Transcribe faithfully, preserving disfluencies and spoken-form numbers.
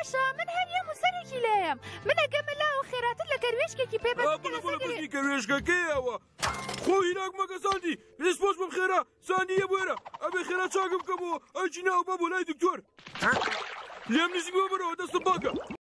باشە من هەریەم و سەرێکی لێم منەکە مەلا و خێراتر لە گەروێشکێکی پێ بەڵی گەروێشکەکەیەوە خۆ هیلاک مەکە ساندی پێش پۆش بم خێرا ساندیە بوێرە ئەبێ خێرا چاکم بکەمەوە ئەچی ناو بە بۆ لای دکتۆر لێم نزیکەوە بەرەوە دەستم باکە